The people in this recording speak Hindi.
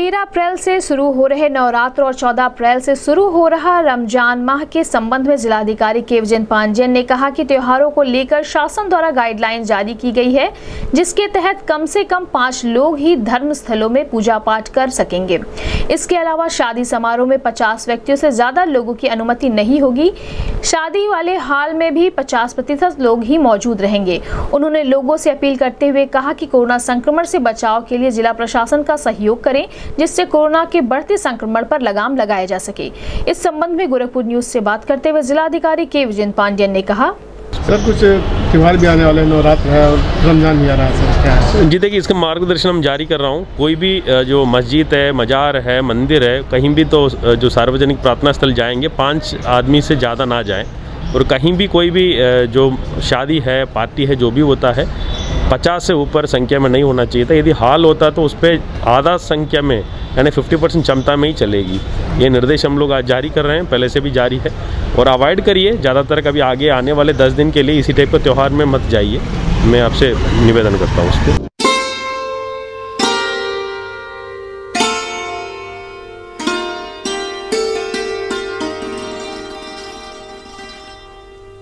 13 अप्रैल से शुरू हो रहे नवरात्र और 14 अप्रैल से शुरू हो रहा रमजान माह के संबंध में जिलाधिकारी केवजन पांडेयन ने कहा कि त्योहारों को लेकर शासन द्वारा गाइडलाइन जारी की गई है, जिसके तहत कम से कम 5 लोग ही धर्म स्थलों में पूजा पाठ कर सकेंगे। इसके अलावा शादी समारोह में 50 व्यक्तियों से ज्यादा लोगों की अनुमति नहीं होगी। शादी वाले हाल में भी 50% लोग ही मौजूद रहेंगे। उन्होंने लोगों से अपील करते हुए कहा कि कोरोना संक्रमण से बचाव के लिए जिला प्रशासन का सहयोग करें, जिससे कोरोना के बढ़ते संक्रमण पर लगाम लगाया जा सके। इस संबंध में गोरखपुर न्यूज से बात करते हुए जिलाधिकारी केवजन पांडेयन ने कहा, सर कुछ त्योहार भी आने वाले, नवरात्र है और रमजान भी आ रहा है, सर क्या है? जी देखिए, इसका मार्गदर्शन हम जारी कर रहा हूँ। कोई भी जो मस्जिद है, मजार है, मंदिर है, कहीं भी तो जो सार्वजनिक प्रार्थना स्थल जाएंगे 5 आदमी से ज़्यादा ना जाएं। और कहीं भी कोई भी जो शादी है, पार्टी है, जो भी होता है 50 से ऊपर संख्या में नहीं होना चाहिए था। यदि हाल होता तो उस पर आधा संख्या में यानी 50% क्षमता में ही चलेगी। ये निर्देश हम लोग आज जारी कर रहे हैं, पहले से भी जारी है। और अवॉइड करिए ज़्यादातर, कभी आगे आने वाले 10 दिन के लिए इसी टाइप के त्यौहार में मत जाइए। मैं आपसे निवेदन करता हूँ उस पर।